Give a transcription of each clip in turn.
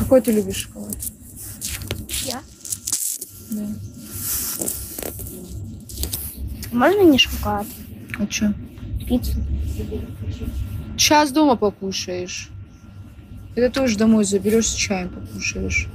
Какой ты любишь шоколад? Я? Да. Можно не шоколад? А что? Пиццу? Сейчас дома покушаешь. Это тоже домой заберешь, с чаем покушаешь.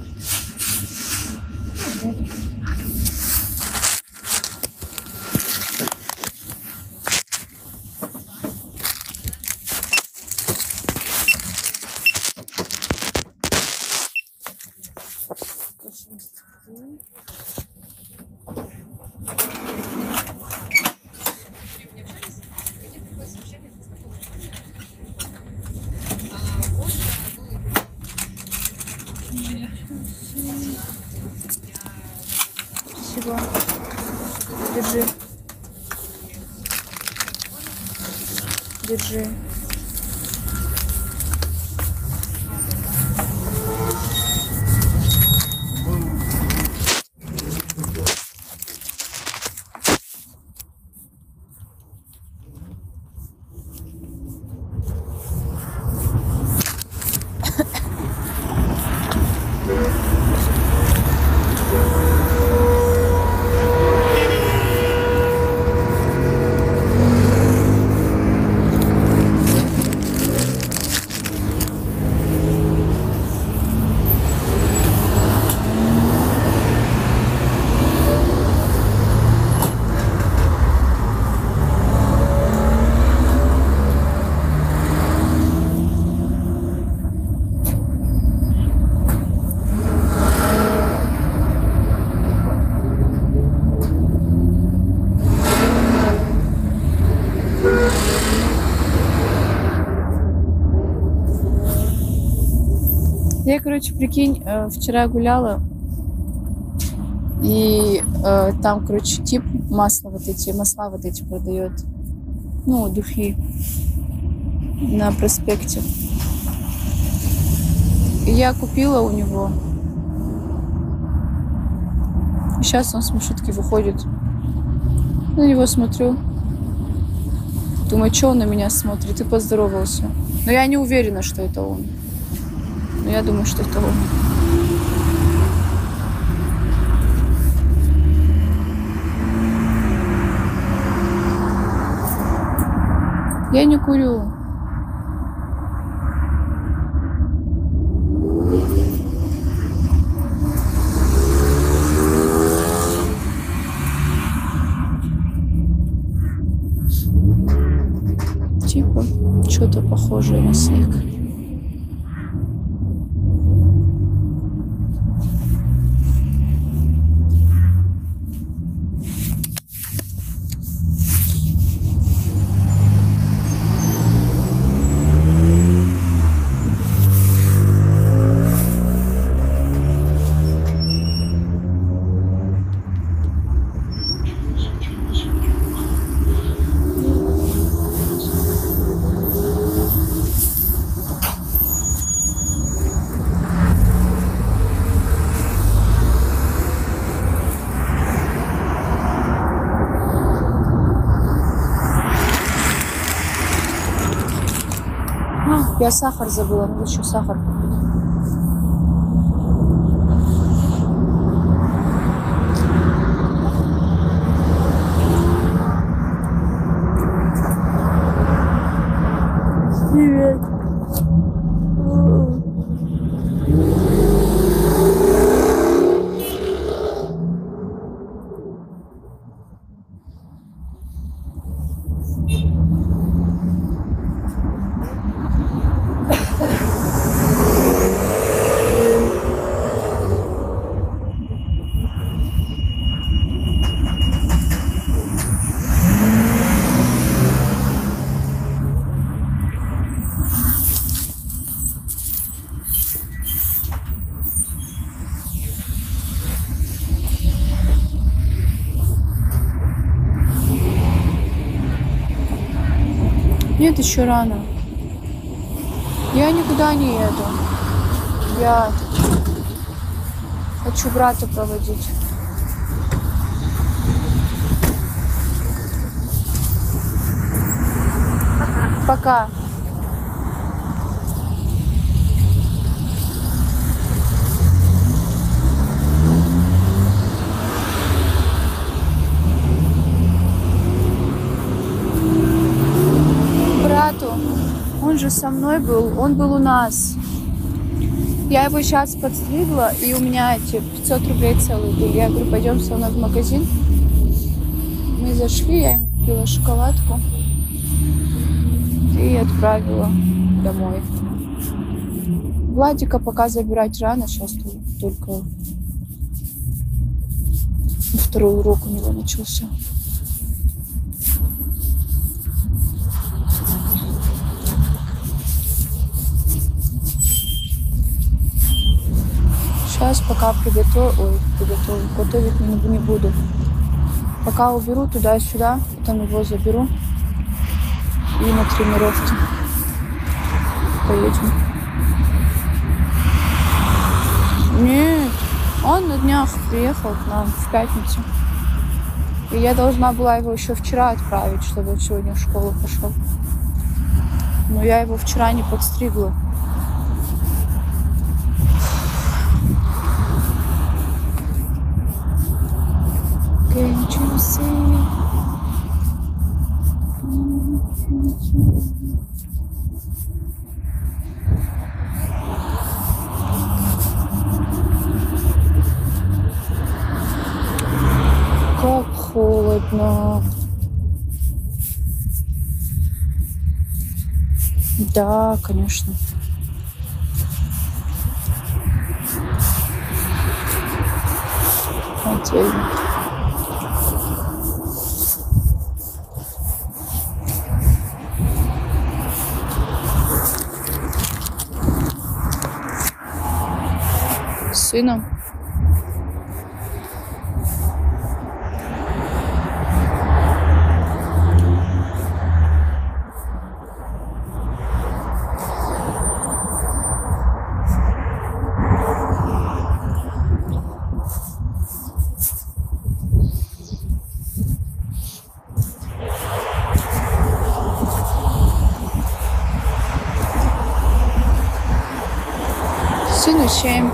Спасибо. Держи. Держи. Я, короче, прикинь, вчера гуляла, и там, короче, тип масла вот эти продает. Ну, духи на проспекте. И я купила у него. И сейчас он с маршрутки выходит. На него смотрю. Думаю, что он на меня смотрит, и поздоровался. Но я не уверена, что это он. Но я думаю, что это он. Я не курю. Типа, что-то похожее на снег. Я сахар забыла, надо еще сахар купить. Привет. Нет, еще рано. Я никуда не еду. Я хочу брата проводить. Пока. Он же со мной был, он был у нас. Я его сейчас подстригла, и у меня эти 500 рублей целые были. Я говорю, пойдем со мной в магазин. Мы зашли, я ему купила шоколадку и отправила домой. Владика пока забирать рано, сейчас только второй урок у него начался. Сейчас пока готовить не буду. Пока уберу туда-сюда, потом его заберу и на тренировки поедем. Нет, он на днях приехал к нам в пятницу. И я должна была его еще вчера отправить, чтобы он сегодня в школу пошел. Но я его вчера не подстригла. Can't you see? Как холодно. Да, конечно. Отдельно. С сыном. Сыну 7.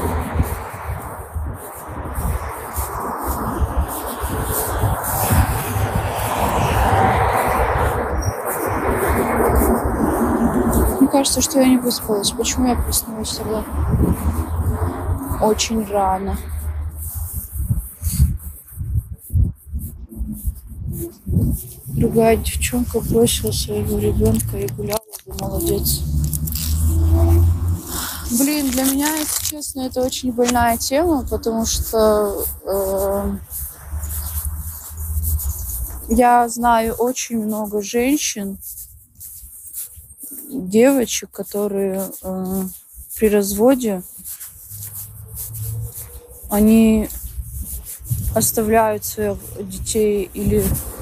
Мне кажется, что я не выспалась. Почему я проснулась тогда очень рано? Другая девчонка бросила своего ребенка и гуляла бы, молодец. Блин, для меня, если честно, это очень больная тема, потому что я знаю очень много женщин, девочек, которые при разводе, они оставляют своих детей или